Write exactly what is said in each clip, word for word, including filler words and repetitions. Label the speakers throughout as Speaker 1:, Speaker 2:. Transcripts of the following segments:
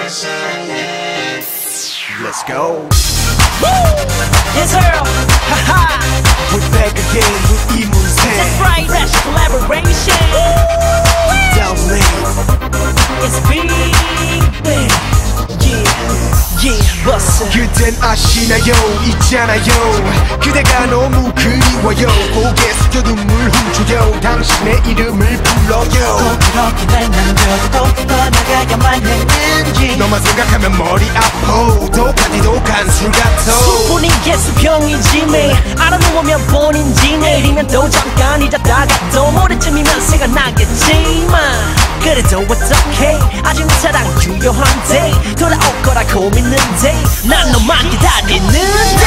Speaker 1: Let's go.
Speaker 2: Woo! Yes, sir. Haha.
Speaker 1: We're back again with 이문세.
Speaker 2: That's right. Fresh collaboration.
Speaker 1: Down lane.
Speaker 2: It's big bang. Yeah, yeah, bust it.
Speaker 1: 그댄 아시나요? 있잖아요. 그대가 너무 그리워요. 고개 숙여 눈물 훔쳐요. 당신의 이름을 불러요.
Speaker 2: 꼭 그렇게 날 남겨도 떠나가야만 했는지
Speaker 1: 너만 생각하면 머리 아파. 독하디 독한 술 같아.
Speaker 2: 수분이 개수병이지 매일 알아놓으면 본인지 내일이면 또 잠깐 잊었다가 또 모레쯤이면 생각나겠지만 그래도 어떡해 아직 내 사랑 유효한데 돌아올 거라고 믿는데 난 너만 기다리는데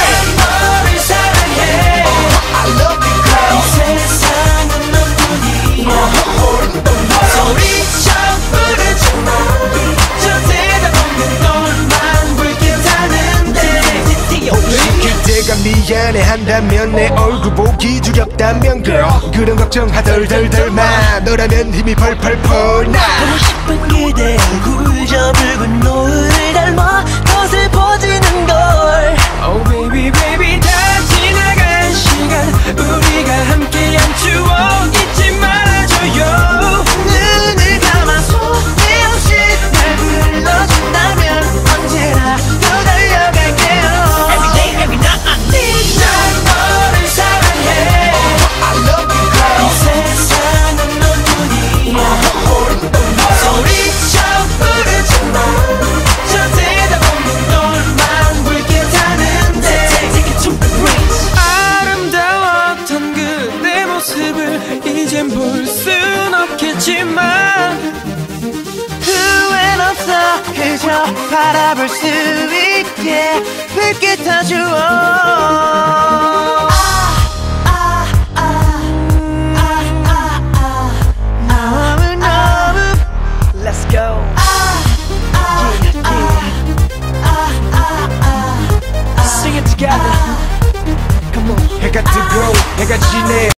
Speaker 3: 너를 사랑해
Speaker 1: I love you girl.
Speaker 3: 이 세상은 너뿐이야 소리쳐 부르지마 저 대답 없는 너만 불쾌하는데
Speaker 1: 혹시 그때가 미안해 한다면 내 얼굴 보기 두렵다면 girl 그런 걱정하덜덜덜 마 너라면 힘이 펄펄펄 나
Speaker 2: 보고 싶은 그대 얼굴 저 붉은 노을 닮아 더 슬퍼지는 걸
Speaker 3: Oh baby baby 다 지나간 시간 우리가 함께한 추억 잊지 말아줘요
Speaker 2: 눈을 감아서 내 없이 날 불러준다면 언제나 더 달려갈게요 Every day every night I need
Speaker 3: 난 너를 사랑해
Speaker 1: I love you girl.
Speaker 3: 이 세상은 너뿐이야 소리쳐 부르지마 저 대답 없는 너만 불쾌하는데
Speaker 2: Take it to the bridge
Speaker 3: 아름다웠던 그대 모습을 이젠 볼 순 없겠지만
Speaker 2: 후회는 없어 그저 바라볼 수 있게 불빛 다 주어 Let's go. Yeah, yeah. Sing it together. Come on.
Speaker 1: 해가 뜨고 해가 지네